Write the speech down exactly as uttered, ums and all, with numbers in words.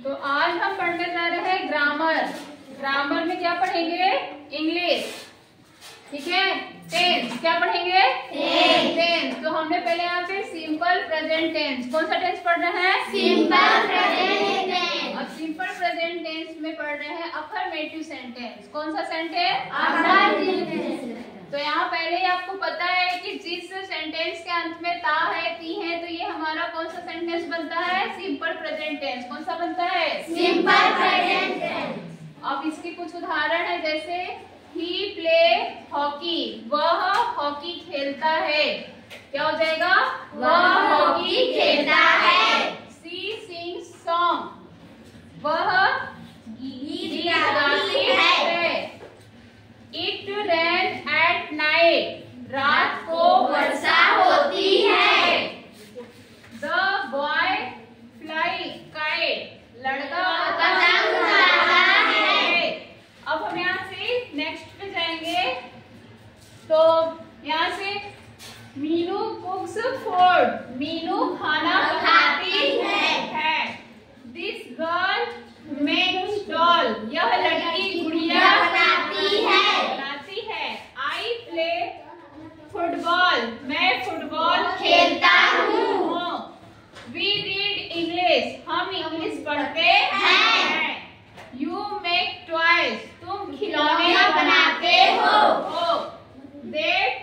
तो आज हम पढ़ने जा रहे हैं ग्रामर। ग्रामर में क्या पढ़ेंगे? इंग्लिश, ठीक है। टेंस क्या पढ़ेंगे? टेंस। तो हमने पहले यहाँ पे सिंपल प्रेजेंट टेंस, कौन सा टेंस पढ़ रहे हैं? Simple present tense. और सिंपल प्रेजेंट टेंस में पढ़ रहे हैं अफर्मेटिव सेंटेंस। कौन सा सेंटेंस? अफर्मेटिव। तो यहाँ पहले ही आपको पता है कि जिस सेंटेंस के अंत में ता है, ती है, तो ये हमारा कौन सा सेंटेंस बनता है? Simple present tense. कौन सा बनता है? Simple present tense. अब इसके कुछ उदाहरण है, जैसे ही प्ले हॉकी, वह हॉकी खेलता है। क्या हो जाएगा? वह हॉकी खेलता है। सी सिंग्स सॉन्ग, वह गीत गाती है। इट रेन एट नाइट, रात को वर्षा होती है। द बॉय फ्लाई काइट, लड़का पतंग उड़ाता है। अब हम यहाँ से नेक्स्ट पे जाएंगे। तो यहाँ से मीनू कुक्स फूड, मीनू खाना खाती है। दिस गर्ल मेक्स डॉल, यह लड़की गुड़िया बनाती है। बनाती है। आई प्ले फुटबॉल, मैं फुटबॉल खेलता हूँ। वी रीड इंग्लिश, हम इंग्लिश पढ़ते हैं। यू मेक टॉयज, तुम खिलौने खिलौने बनाते हो। दे